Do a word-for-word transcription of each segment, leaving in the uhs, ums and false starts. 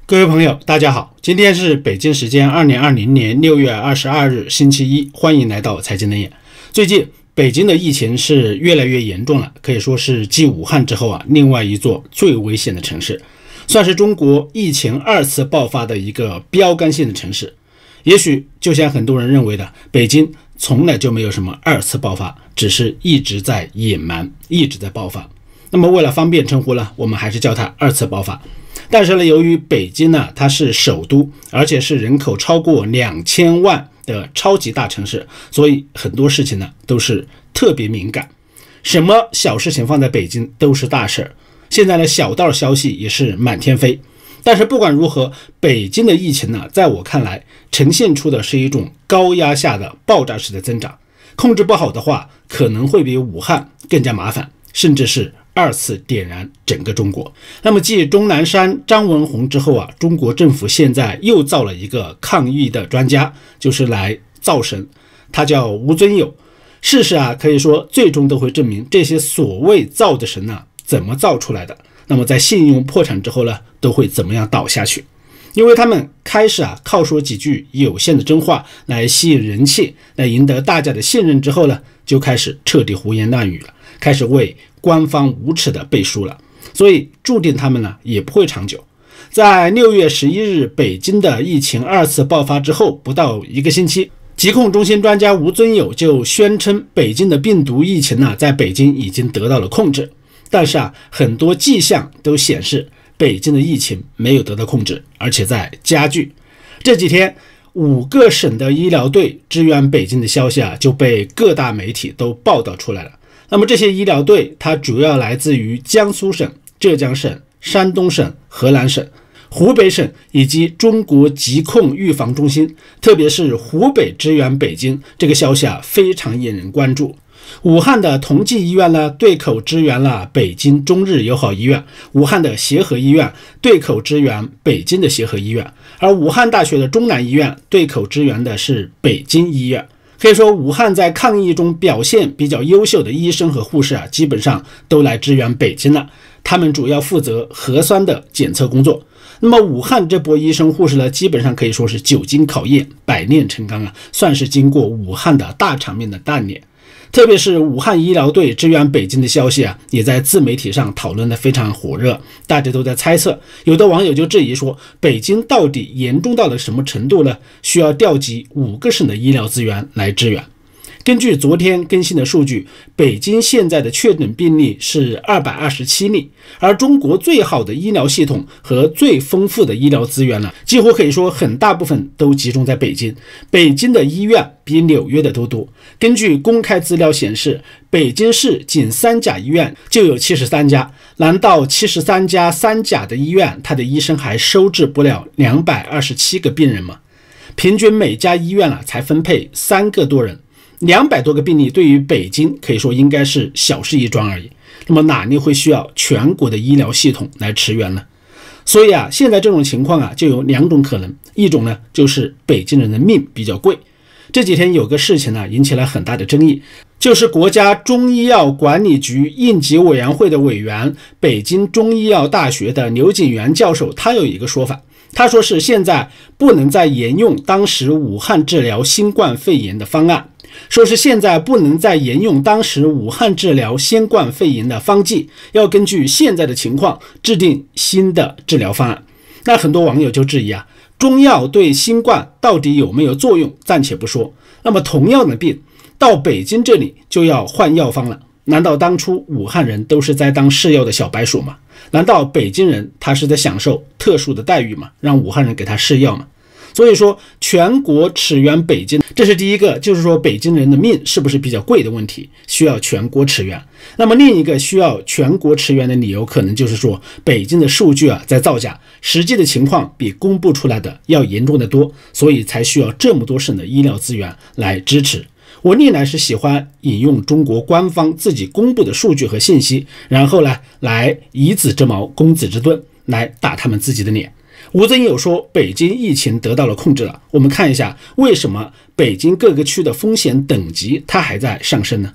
各位朋友，大家好，今天是北京时间二零二零年六月二十二日星期一，欢迎来到财经冷眼。最近北京的疫情是越来越严重了，可以说是继武汉之后啊，另外一座最危险的城市，算是中国疫情二次爆发的一个标杆性的城市。也许就像很多人认为的，北京从来就没有什么二次爆发，只是一直在隐瞒，一直在爆发。那么为了方便称呼呢，我们还是叫它二次爆发。但是呢，由于北京呢，它是首都，而且是人口超过两千万的超级大城市，所以很多事情呢都是特别敏感，什么小事情放在北京都是大事。现在的小道消息也是满天飞。但是不管如何，北京的疫情呢，在我看来呈现出的是一种高压下的爆炸式的增长，控制不好的话，可能会比武汉更加麻烦，甚至是二次点燃整个中国。那么继钟南山、张文宏之后啊，中国政府现在又造了一个抗疫的专家，就是来造神，他叫吴尊友。事实啊，可以说最终都会证明这些所谓造的神啊，怎么造出来的。那么在信用破产之后呢，都会怎么样倒下去？因为他们开始啊，靠说几句有限的真话来吸引人气，来赢得大家的信任之后呢，就开始彻底胡言乱语了，开始为官方无耻的背书了，所以注定他们呢也不会长久。在六月十一日北京的疫情二次爆发之后不到一个星期，疾控中心专家吴尊友就宣称北京的病毒疫情呢，在北京已经得到了控制。但是啊，很多迹象都显示北京的疫情没有得到控制，而且在加剧。这几天五个省的医疗队支援北京的消息啊，就被各大媒体都报道出来了。那么这些医疗队它主要来自于江苏省、浙江省、山东省、河南省、湖北省以及中国疾控预防中心，特别是湖北支援北京，这个消息啊非常引人关注。武汉的同济医院呢，对口支援了北京中日友好医院；武汉的协和医院对口支援北京的协和医院；而武汉大学的中南医院对口支援的是北京医院。可以说，武汉在抗疫中表现比较优秀的医生和护士啊，基本上都来支援北京了。他们主要负责核酸的检测工作。那么武汉这波医生护士呢，基本上可以说是久经考验，百炼成钢啊，算是经过武汉的大场面的锻炼。特别是武汉医疗队支援北京的消息啊，也在自媒体上讨论的非常火热，大家都在猜测，有的网友就质疑说，北京到底严重到了什么程度呢？需要调集五个省的医疗资源来支援。根据昨天更新的数据，北京现在的确诊病例是二百二十七例，而中国最好的医疗系统和最丰富的医疗资源呢，几乎可以说很大部分都集中在北京。北京的医院比纽约的都多。根据公开资料显示，北京市仅三甲医院就有七十三家，难道七十三家三甲的医院，它的医生还收治不了两百二十七个病人吗？平均每家医院啊才分配三个多人。两百多个病例对于北京可以说应该是小事一桩而已，那么哪里会需要全国的医疗系统来驰援呢？所以啊，现在这种情况啊，就有两种可能，一种呢就是北京人的命比较贵。这几天有个事情呢引起了很大的争议，就是国家中医药管理局应急委员会的委员、北京中医药大学的刘景元教授，他有一个说法。他说是现在不能再沿用当时武汉治疗新冠肺炎的方案，说是现在不能再沿用当时武汉治疗新冠肺炎的方剂，要根据现在的情况制定新的治疗方案。那很多网友就质疑啊，中药对新冠到底有没有作用暂且不说，那么同样的病到北京这里就要换药方了，难道当初武汉人都是在当试药的小白鼠吗？难道北京人他是在享受特殊的待遇吗？让武汉人给他试药吗？所以说全国驰援北京，这是第一个，就是说北京人的命是不是比较贵的问题，需要全国驰援。那么另一个需要全国驰援的理由，可能就是说北京的数据啊在造假，实际的情况比公布出来的要严重的多，所以才需要这么多省的医疗资源来支持。我历来是喜欢引用中国官方自己公布的数据和信息，然后呢来以子之矛攻子之盾，来打他们自己的脸。吴尊友说北京疫情得到了控制了，我们看一下为什么北京各个区的风险等级它还在上升呢？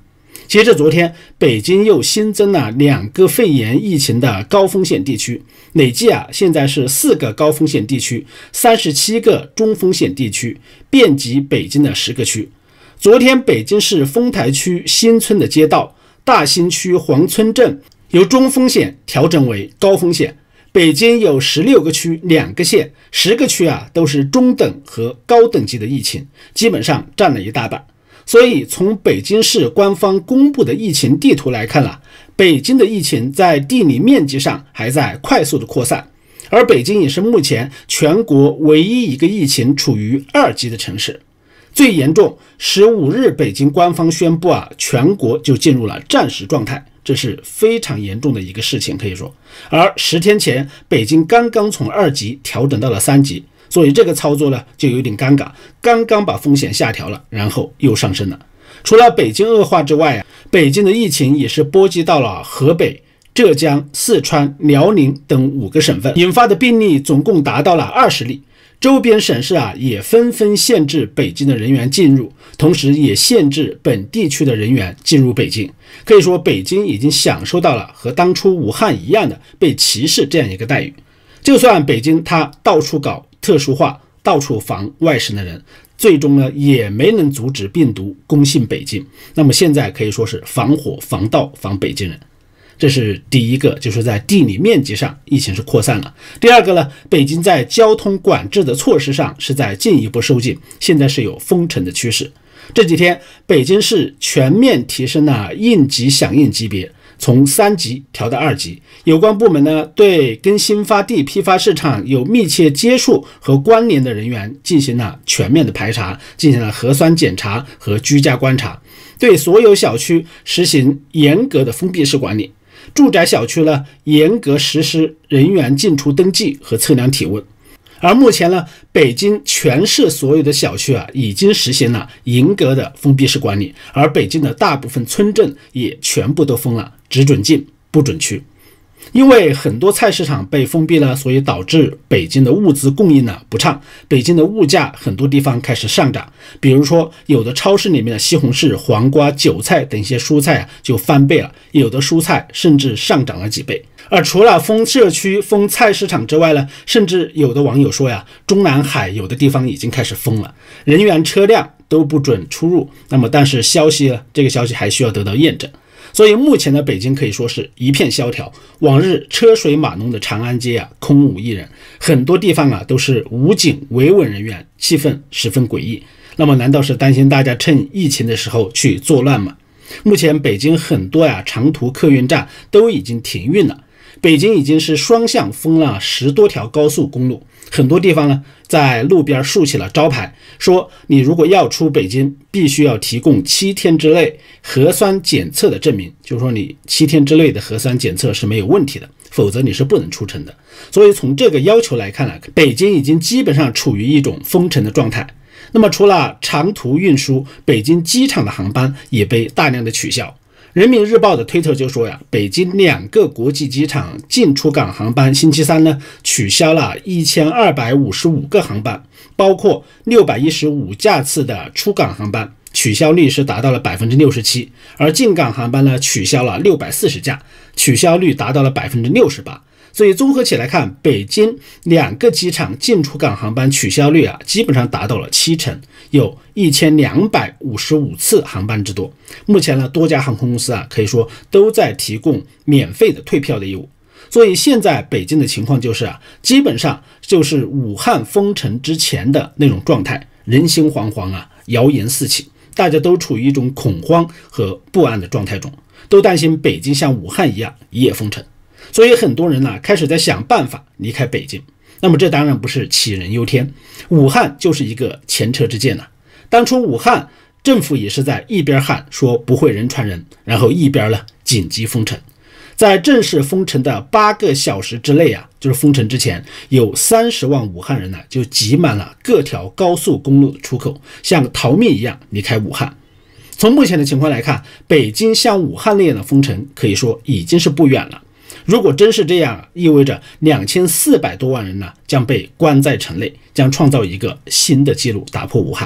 截至昨天，北京又新增了两个肺炎疫情的高风险地区，累计啊现在是四个高风险地区，三十七个中风险地区，遍及北京的十个区。昨天，北京市丰台区新村的街道、大兴区黄村镇由中风险调整为高风险。北京有十六个区、两个县、十个区啊都是中等和高等级的疫情，基本上占了一大半。所以从北京市官方公布的疫情地图来看啊，北京的疫情在地理面积上还在快速的扩散，而北京也是目前全国唯一一个疫情处于二级的城市。最严重，十五日北京官方宣布啊，全国就进入了战时状态，这是非常严重的一个事情，可以说。而十天前，北京刚刚从二级调整到了三级。所以这个操作呢就有点尴尬，刚刚把风险下调了，然后又上升了。除了北京恶化之外啊，北京的疫情也是波及到了河北、浙江、四川、辽宁等五个省份，引发的病例总共达到了二十例。周边省市啊也纷纷限制北京的人员进入，同时也限制本地区的人员进入北京。可以说，北京已经享受到了和当初武汉一样的被歧视这样一个待遇。就算北京它到处搞特殊化，到处防外省的人，最终呢也没能阻止病毒攻陷北京。那么现在可以说是防火防盗防北京人，这是第一个，就是在地理面积上疫情是扩散了。第二个呢，北京在交通管制的措施上是在进一步收紧，现在是有封城的趋势。这几天北京市全面提升了应急响应级别，从三级调到二级，有关部门呢对跟新发地批发市场有密切接触和关联的人员进行了全面的排查，进行了核酸检查和居家观察，对所有小区实行严格的封闭式管理。住宅小区呢严格实施人员进出登记和测量体温。而目前呢，北京全市所有的小区啊，已经实行了严格的封闭式管理，而北京的大部分村镇也全部都封了，只准进不准出。因为很多菜市场被封闭了，所以导致北京的物资供应呢不畅，北京的物价很多地方开始上涨。比如说，有的超市里面的西红柿、黄瓜、韭菜等一些蔬菜啊就翻倍了，有的蔬菜甚至上涨了几倍。而除了封社区、封菜市场之外呢，甚至有的网友说呀，中南海有的地方已经开始封了，人员、车辆都不准出入。那么，但是消息呢，这个消息还需要得到验证。所以目前的北京可以说是一片萧条，往日车水马龙的长安街啊，空无一人，很多地方啊都是武警维稳人员，气氛十分诡异。那么难道是担心大家趁疫情的时候去作乱吗？目前北京很多呀、啊、长途客运站都已经停运了，北京已经是双向封了十多条高速公路，很多地方呢在路边竖起了招牌，说你如果要出北京，必须要提供七天之内核酸检测的证明，就是说你七天之内的核酸检测是没有问题的，否则你是不能出城的。所以从这个要求来看呢，北京已经基本上处于一种封城的状态。那么除了长途运输，北京机场的航班也被大量的取消。人民日报的推特就说呀，北京两个国际机场进出港航班星期三呢取消了一千二百五十五个航班，包括六百一十五架次的出港航班，取消率是达到了 百分之六十七， 而进港航班呢取消了六百四十架，取消率达到了 百分之六十八。所以综合起来看，北京两个机场进出港航班取消率啊，基本上达到了七成，有一千两百五十五次航班之多。目前呢，多家航空公司啊，可以说都在提供免费的退票的业务。所以现在北京的情况就是啊，基本上就是武汉封城之前的那种状态，人心惶惶啊，谣言四起，大家都处于一种恐慌和不安的状态中，都担心北京像武汉一样一夜封城。所以很多人呢、啊、开始在想办法离开北京。那么这当然不是杞人忧天，武汉就是一个前车之鉴了、啊。当初武汉政府也是在一边喊说不会人传人，然后一边呢紧急封城。在正式封城的八个小时之内啊，就是封城之前，有三十万武汉人呢就挤满了各条高速公路的出口，像逃命一样离开武汉。从目前的情况来看，北京像武汉那样的封城可以说已经是不远了。如果真是这样，意味着两千四百多万人呢将被关在城内，将创造一个新的记录，打破武汉。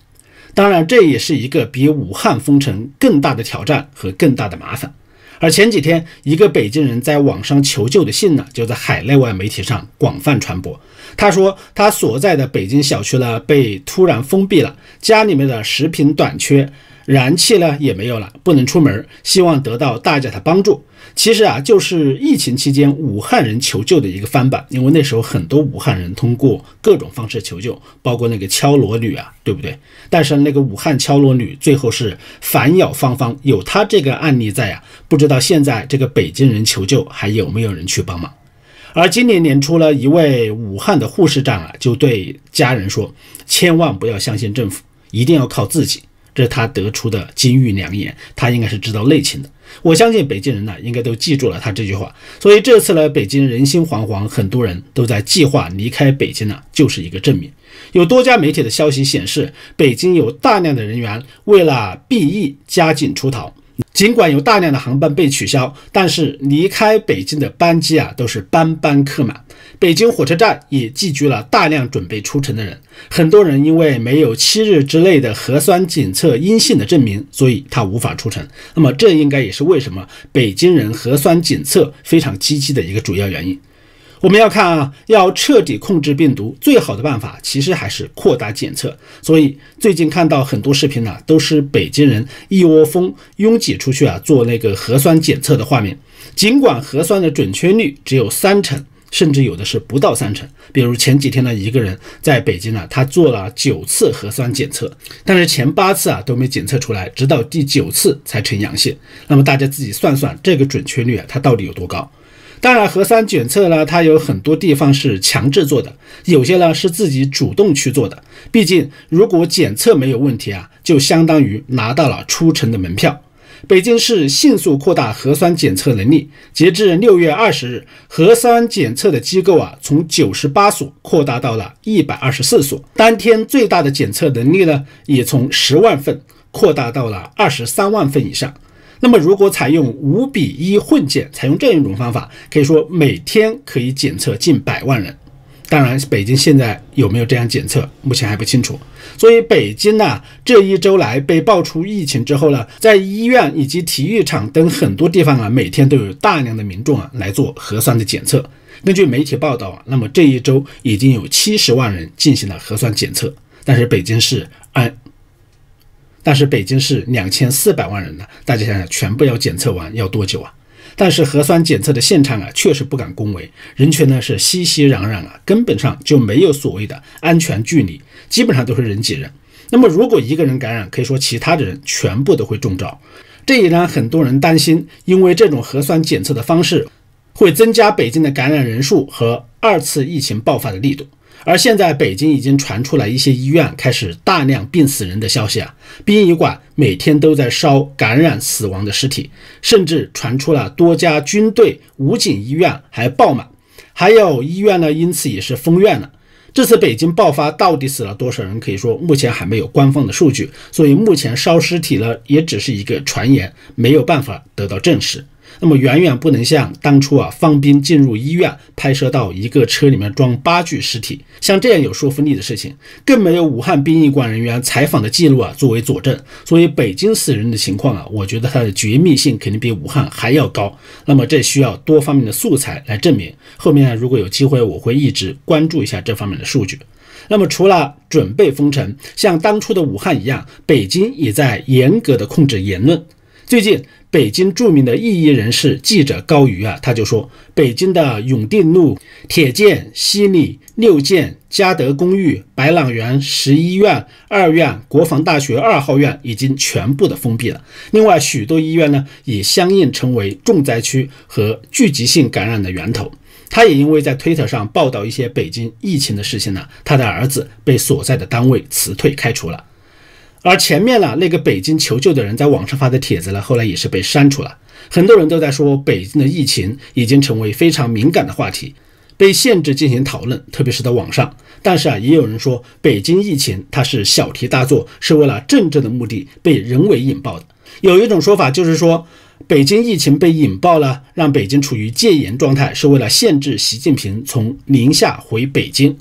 当然，这也是一个比武汉封城更大的挑战和更大的麻烦。而前几天，一个北京人在网上求救的信呢，就在海内外媒体上广泛传播。他说，他所在的北京小区呢被突然封闭了，家里面的食品短缺，燃气呢也没有了，不能出门，希望得到大家的帮助。其实啊，就是疫情期间武汉人求救的一个翻版，因为那时候很多武汉人通过各种方式求救，包括那个敲锣女啊，对不对？但是那个武汉敲锣女最后是反咬芳芳，有她这个案例在啊，不知道现在这个北京人求救还有没有人去帮忙。而今年年初呢，一位武汉的护士长啊，就对家人说，千万不要相信政府，一定要靠自己。这是他得出的金玉良言，他应该是知道内情的。我相信北京人呢，应该都记住了他这句话。所以这次呢，北京人心惶惶，很多人都在计划离开北京呢，就是一个证明。有多家媒体的消息显示，北京有大量的人员为了避疫加紧出逃。尽管有大量的航班被取消，但是离开北京的班机啊，都是班班客满。北京火车站也寄居了大量准备出城的人，很多人因为没有七日之内的核酸检测阴性的证明，所以他无法出城。那么这应该也是为什么北京人核酸检测非常积极的一个主要原因。我们要看啊，要彻底控制病毒，最好的办法其实还是扩大检测。所以最近看到很多视频呢、啊，都是北京人一窝蜂拥挤出去啊做那个核酸检测的画面。尽管核酸的准确率只有三成，甚至有的是不到三成。比如前几天呢，一个人在北京呢、啊，他做了九次核酸检测，但是前八次啊都没检测出来，直到第九次才呈阳性。那么大家自己算算这个准确率啊，它到底有多高？当然，核酸检测呢，它有很多地方是强制做的，有些呢是自己主动去做的。毕竟，如果检测没有问题啊，就相当于拿到了出城的门票。北京市迅速扩大核酸检测能力，截至六月二十日，核酸检测的机构啊，从九十八所扩大到了一百二十四所，当天最大的检测能力呢，也从十万份扩大到了二十三万份以上。那么如果采用五比一混检，采用这样一种方法，可以说每天可以检测近百万人。当然，北京现在有没有这样检测，目前还不清楚。所以北京呢、啊，这一周来被爆出疫情之后呢，在医院以及体育场等很多地方啊，每天都有大量的民众啊来做核酸的检测。根据媒体报道啊，那么这一周已经有七十万人进行了核酸检测，但是北京市按但是北京市两千四百万人呢，大家想想，全部要检测完要多久啊？但是核酸检测的现场啊，确实不敢恭维，人群呢是熙熙攘攘啊，根本上就没有所谓的安全距离，基本上都是人挤人。那么如果一个人感染，可以说其他的人全部都会中招，这也让很多人担心，因为这种核酸检测的方式会增加北京的感染人数和二次疫情爆发的力度。而现在北京已经传出来一些医院开始大量病死人的消息啊，殡仪馆每天都在烧感染死亡的尸体，甚至传出了多家军队、武警医院还爆满，还有医院呢因此也是封院了。这次北京爆发到底死了多少人，可以说目前还没有官方的数据，所以目前烧尸体呢也只是一个传言，没有办法得到证实。那么远远不能像当初啊方斌进入医院拍摄到一个车里面装八具尸体，像这样有说服力的事情，更没有武汉殡仪馆人员采访的记录啊作为佐证。所以北京死人的情况啊，我觉得它的绝密性肯定比武汉还要高。那么这需要多方面的素材来证明。后面如果有机会，我会一直关注一下这方面的数据。那么除了准备封城，像当初的武汉一样，北京也在严格的控制言论。最近北京著名的异议人士记者高瑜啊，他就说，北京的永定路、铁建、西里、六建、嘉德公寓、百朗园、十一院、二院、国防大学二号院已经全部的封闭了。另外许多医院呢，也相应成为重灾区和聚集性感染的源头。他也因为在推特上报道一些北京疫情的事情呢，他的儿子被所在的单位辞退开除了。而前面呢，那个北京求救的人在网上发的帖子呢，后来也是被删除了。很多人都在说，北京的疫情已经成为非常敏感的话题，被限制进行讨论，特别是在网上。但是啊，也有人说，北京疫情它是小题大做，是为了政治的目的被人为引爆的。有一种说法就是说，北京疫情被引爆了，让北京处于戒严状态，是为了限制习近平从宁夏回北京。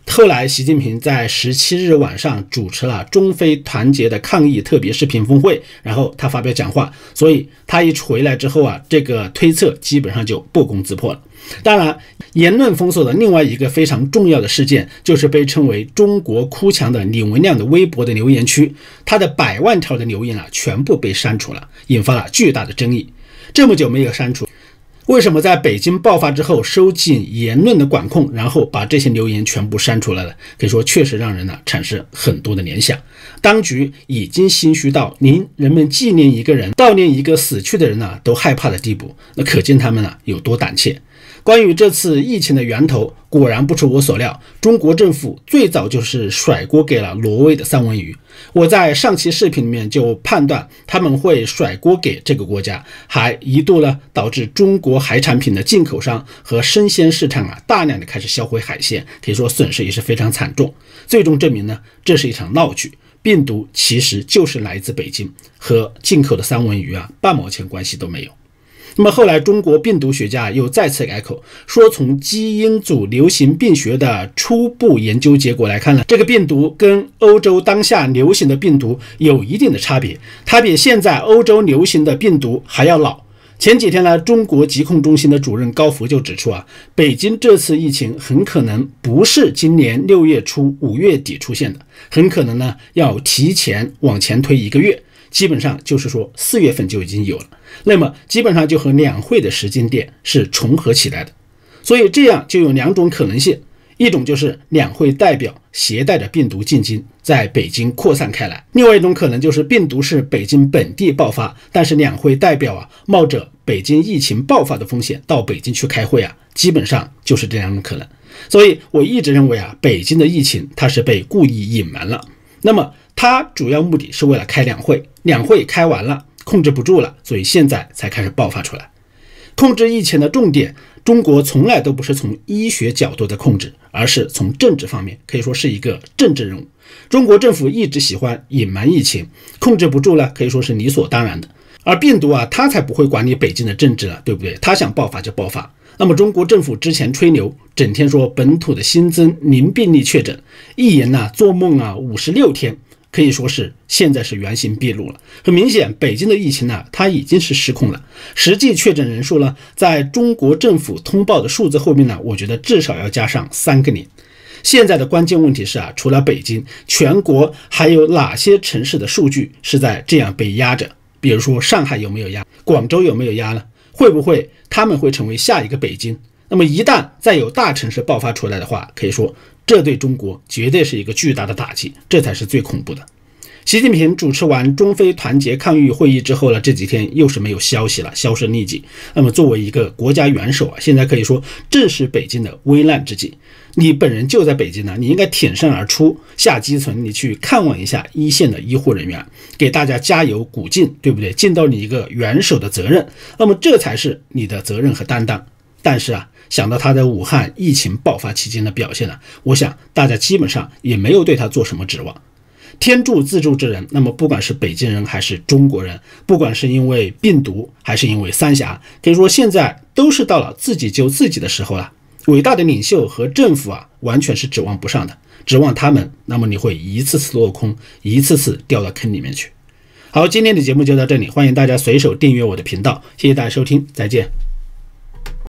后来习近平在十七日晚上主持了中非团结的抗疫特别视频峰会，然后他发表讲话，所以他一回来之后啊，这个推测基本上就不攻自破了。当然，言论封锁的另外一个非常重要的事件，就是被称为中国哭墙的李文亮的微博的留言区，他的百万条的留言啊，全部被删除了，引发了巨大的争议。这么久没有删除，为什么在北京爆发之后收紧言论的管控，然后把这些留言全部删除了呢？可以说确实让人呢产生很多的联想。当局已经心虚到连人们纪念一个人、悼念一个死去的人呢都害怕的地步，那可见他们呢有多胆怯。关于这次疫情的源头，果然不出我所料，中国政府最早就是甩锅给了挪威的三文鱼。我在上期视频里面就判断他们会甩锅给这个国家，还一度呢导致中国海产品的进口商和生鲜市场啊大量的开始销毁海鲜，可以说损失也是非常惨重。最终证明呢，这是一场闹剧，病毒其实就是来自北京，和进口的三文鱼啊半毛钱关系都没有。那么后来中国病毒学家又再次改口，说从基因组流行病学的初步研究结果来看呢，这个病毒跟欧洲当下流行的病毒有一定的差别，它比现在欧洲流行的病毒还要老。前几天呢，中国疾控中心的主任高福就指出啊，北京这次疫情很可能不是今年六月初五月底出现的，很可能呢要提前往前推一个月，基本上就是说四月份就已经有了，那么基本上就和两会的时间点是重合起来的。所以这样就有两种可能性，一种就是两会代表携带着病毒进京，在北京扩散开来；另外一种可能就是病毒是北京本地爆发，但是两会代表啊冒着北京疫情爆发的风险到北京去开会啊，基本上就是这两种可能。所以我一直认为啊，北京的疫情它是被故意隐瞒了，那么它主要目的是为了开两会，两会开完了控制不住了，所以现在才开始爆发出来。控制疫情的重点，中国从来都不是从医学角度的控制，而是从政治方面，可以说是一个政治任务。中国政府一直喜欢隐瞒疫情，控制不住了，可以说是理所当然的。而病毒啊，它才不会管你北京的政治了，对不对？它想爆发就爆发。那么中国政府之前吹牛，整天说本土的新增零病例确诊，一言啊做梦啊五十六天，可以说是现在是原形毕露了。很明显，北京的疫情呢，它已经是失控了。实际确诊人数呢，在中国政府通报的数字后面呢，我觉得至少要加上三个零。现在的关键问题是啊，除了北京，全国还有哪些城市的数据是在这样被压着？比如说上海有没有压？广州有没有压呢？会不会他们会成为下一个北京？那么一旦再有大城市爆发出来的话，可以说这对中国绝对是一个巨大的打击，这才是最恐怖的。习近平主持完中非团结抗疫会议之后呢，这几天又是没有消息了，销声匿迹。那么作为一个国家元首啊，现在可以说正是北京的危难之际。你本人就在北京呢，你应该挺身而出，下基层，你去看望一下一线的医护人员，给大家加油鼓劲，对不对？尽到你一个元首的责任，那么这才是你的责任和担当。但是啊，想到他在武汉疫情爆发期间的表现呢，我想大家基本上也没有对他做什么指望。天助自助之人，那么不管是北京人还是中国人，不管是因为病毒还是因为三峡，可以说现在都是到了自己救自己的时候了。伟大的领袖和政府啊，完全是指望不上的，指望他们，那么你会一次次落空，一次次掉到坑里面去。好，今天的节目就到这里，欢迎大家随手订阅我的频道，谢谢大家收听，再见。